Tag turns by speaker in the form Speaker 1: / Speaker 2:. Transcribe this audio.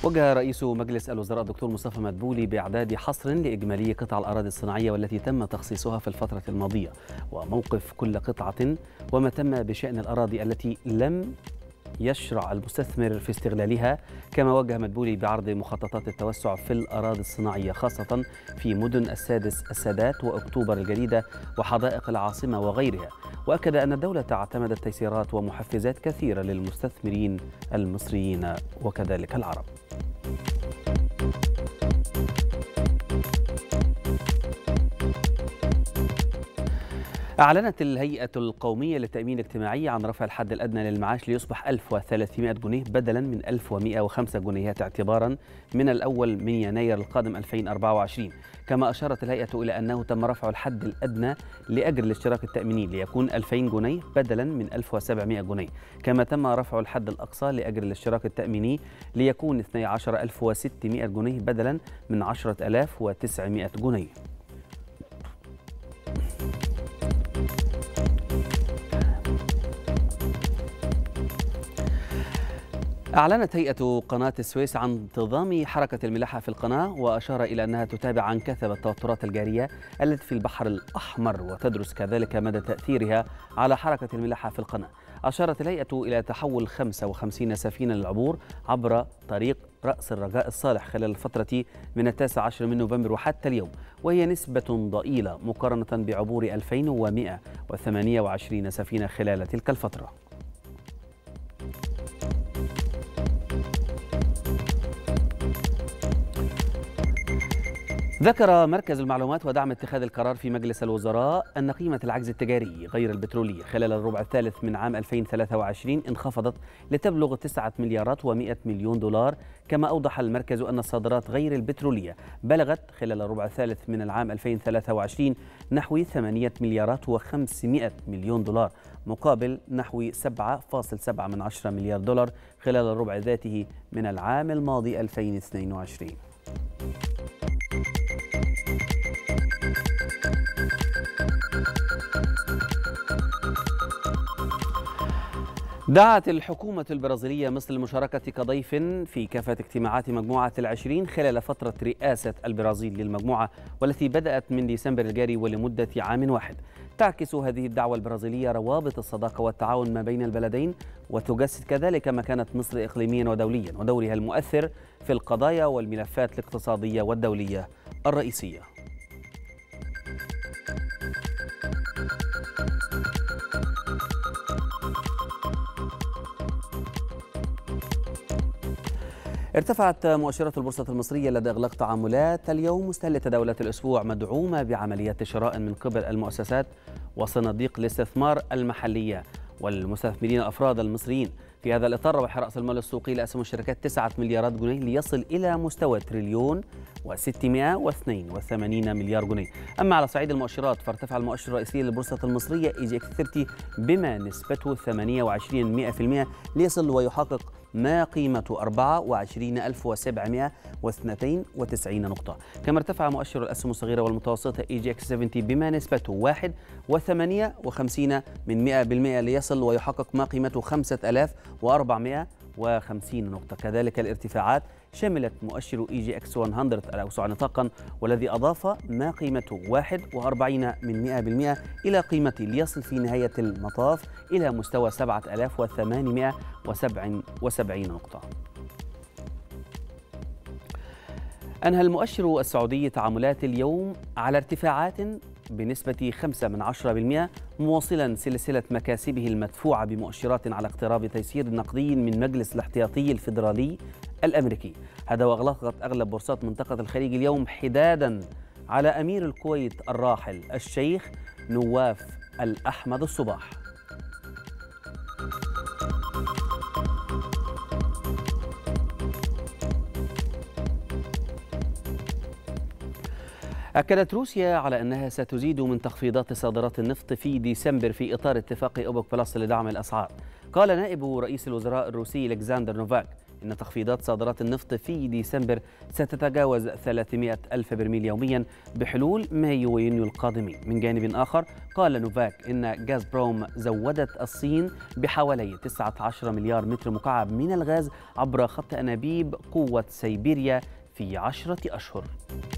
Speaker 1: وجه رئيس مجلس الوزراء الدكتور مصطفى مدبولي بإعداد حصر لإجمالي قطع الأراضي الصناعية والتي تم تخصيصها في الفترة الماضية وموقف كل قطعة وما تم بشأن الأراضي التي لم يشرع المستثمر في استغلالها. كما وجه مدبولي بعرض مخططات التوسع في الأراضي الصناعية خاصة في مدن السادات وأكتوبر الجديدة وحدائق العاصمة وغيرها، وأكد أن الدولة اعتمدت تيسيرات ومحفزات كثيرة للمستثمرين المصريين وكذلك العرب. أعلنت الهيئة القومية للتأمين الاجتماعي عن رفع الحد الأدنى للمعاش ليصبح 1300 جنيه بدلا من 1105 جنيهات اعتبارا من الأول من يناير القادم 2024. كما أشارت الهيئة إلى أنه تم رفع الحد الأدنى لأجر الاشتراك التأميني ليكون 2000 جنيه بدلا من 1700 جنيه. كما تم رفع الحد الأقصى لأجر الاشتراك التأميني ليكون 12600 جنيه بدلا من 10900 جنيه. أعلنت هيئة قناة السويس عن انتظام حركة الملاحة في القناة، وأشار إلى أنها تتابع عن كثب التوترات الجارية التي في البحر الأحمر وتدرس كذلك مدى تأثيرها على حركة الملاحة في القناة. أشارت الهيئة إلى تحول 55 سفينة للعبور عبر طريق رأس الرجاء الصالح خلال الفترة من 19 من نوفمبر وحتى اليوم، وهي نسبة ضئيلة مقارنة بعبور 2128 سفينة خلال تلك الفترة. ذكر مركز المعلومات ودعم اتخاذ القرار في مجلس الوزراء أن قيمة العجز التجاري غير البترولي خلال الربع الثالث من عام 2023 انخفضت لتبلغ 9 مليارات و100 مليون دولار. كما أوضح المركز أن الصادرات غير البترولية بلغت خلال الربع الثالث من العام 2023 نحو 8 مليارات و500 مليون دولار مقابل نحو 7.7 مليار دولار خلال الربع ذاته من العام الماضي 2022. دعت الحكومة البرازيلية مصر للمشاركة كضيف في كافة اجتماعات مجموعة ال20 خلال فترة رئاسة البرازيل للمجموعة والتي بدأت من ديسمبر الجاري ولمدة عام واحد. تعكس هذه الدعوة البرازيلية روابط الصداقة والتعاون ما بين البلدين، وتجسد كذلك مكانة مصر إقليميا ودوليا ودورها المؤثر في القضايا والملفات الاقتصادية والدولية الرئيسية. ارتفعت مؤشرات البورصة المصرية لدى إغلاق تعاملات اليوم مستهل تداولات الأسبوع مدعومة بعمليات شراء من قبل المؤسسات وصناديق الاستثمار المحلية والمستثمرين الأفراد المصريين. في هذا الإطار ربح رأس المال السوقي لأسهم الشركات 9 مليارات جنيه ليصل إلى مستوى تريليون و682 مليار جنيه. أما على صعيد المؤشرات فارتفع المؤشر الرئيسي للبورصة المصرية EGX 30 بما نسبته 28% ليصل ويحقق ما قيمته 24792 نقطة. كما ارتفع مؤشر الأسهم الصغيرة والمتوسطة EGX 70 بما نسبته 1.58% ليصل ويحقق ما قيمته 5450 نقطة. كذلك الارتفاعات شملت مؤشر EGX 100 الأوسع نطاقا والذي أضاف ما قيمته 41% إلى قيمته ليصل في نهاية المطاف إلى مستوى 7877 نقطة. أنهى المؤشر السعودي تعاملات اليوم على ارتفاعات بنسبة 0.5% مواصلا سلسلة مكاسبه المدفوعة بمؤشرات على اقتراب تيسير نقدي من مجلس الاحتياطي الفيدرالي الأمريكي. هذا وأغلقت أغلب بورصات منطقة الخليج اليوم حدادا على أمير الكويت الراحل الشيخ نواف الأحمد الصباح. أكدت روسيا على أنها ستزيد من تخفيضات صادرات النفط في ديسمبر في إطار اتفاق أوبك بلس لدعم الأسعار. قال نائب رئيس الوزراء الروسي ألكسندر نوفاك إن تخفيضات صادرات النفط في ديسمبر ستتجاوز 300 ألف برميل يوميا بحلول مايو ويونيو القادمين. من جانب آخر قال نوفاك إن غازبروم زودت الصين بحوالي 19 مليار متر مكعب من الغاز عبر خط أنابيب قوة سيبيريا في 10 أشهر.